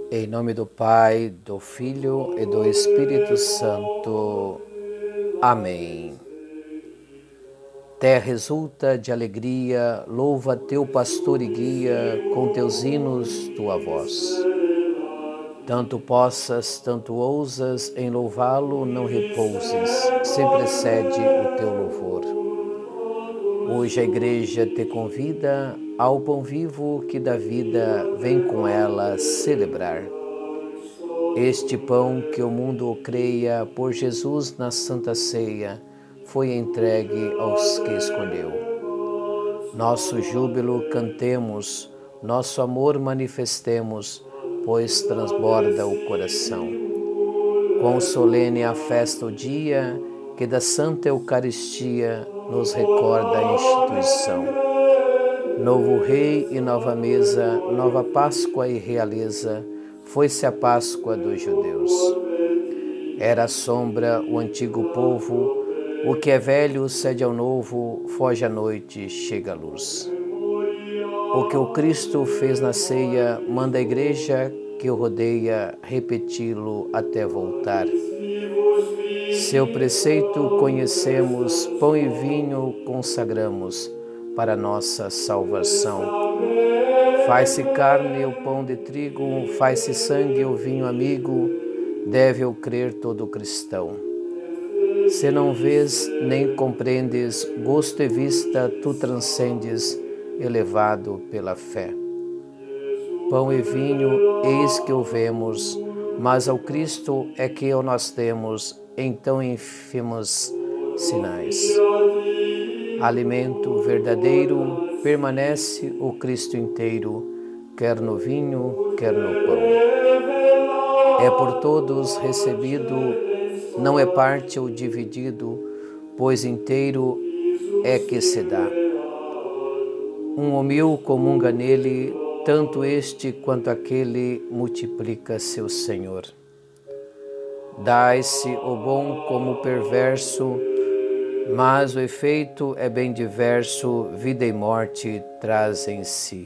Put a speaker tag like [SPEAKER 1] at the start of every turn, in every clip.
[SPEAKER 1] Em nome do Pai, do Filho e do Espírito Santo. Amém. Terra exulta de alegria, louva teu pastor e guia, com teus hinos tua voz. Tanto possas, tanto ousas, em louvá-lo não repouses, sempre excede o teu louvor. Hoje a Igreja te convida ao pão vivo que dá vida, vem com ela celebrar. Este pão que o mundo creia por Jesus na Santa Ceia, foi entregue aos que escolheu. Nosso júbilo cantemos, nosso amor manifestemos, pois transborda o coração. Quão solene a festa o dia, que da Santa Eucaristia nos recorda a instituição. Novo Rei e nova mesa, nova Páscoa e realeza, foi-se a Páscoa dos judeus. Era a sombra o antigo povo, o que é velho cede ao novo, foge a noite, chega a luz. O que o Cristo fez na ceia, manda a Igreja que o rodeia repeti-lo até voltar. Seu preceito conhecemos, pão e vinho consagramos para nossa salvação. Faz-se carne o pão de trigo, faz-se sangue o vinho amigo, deve eu crer todo cristão. Se não vês nem compreendes, gosto e vista tu transcendes, elevado pela fé. Pão e vinho, eis que o vemos, mas ao Cristo é que o nós temos, em tão ínfimos sinais. Alimento verdadeiro, permanece o Cristo inteiro, quer no vinho, quer no pão. É por todos recebido, não é parte ou dividido, pois inteiro é que se dá. Um humil comunga nele, tanto este quanto aquele multiplica seu Senhor. Dai-se o bom como o perverso, mas o efeito é bem diverso, vida e morte trazem em si.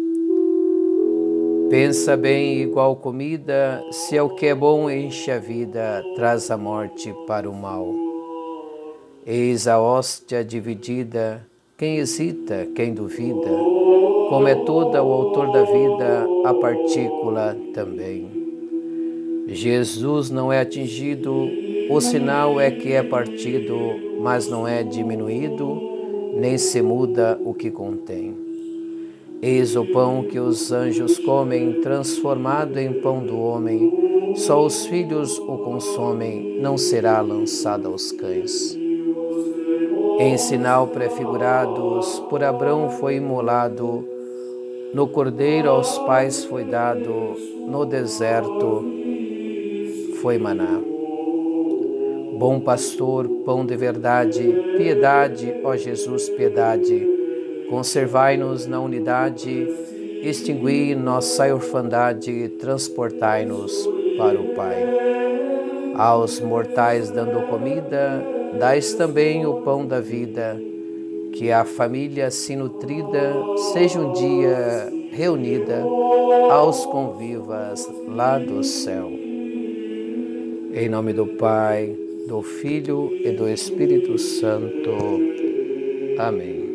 [SPEAKER 1] Pensa bem, igual comida, se é o que é bom enche a vida, traz a morte para o mal. Eis a hóstia dividida, quem hesita, quem duvida, como é toda o autor da vida, a partícula também. Jesus não é atingido, o sinal é que é partido, mas não é diminuído, nem se muda o que contém. Eis o pão que os anjos comem, transformado em pão do homem, só os filhos o consomem, não será lançado aos cães. Em sinal prefigurados, por Abrão foi imolado, no cordeiro aos pais foi dado, no deserto foi maná. Bom pastor, pão de verdade, piedade, ó Jesus, piedade, conservai-nos na unidade, extingui nossa orfandade, transportai-nos para o Pai. Aos mortais dando comida, dais também o pão da vida, que a família assim nutrida seja um dia reunida aos convivas lá do céu. Em nome do Pai, do Filho e do Espírito Santo. Amém.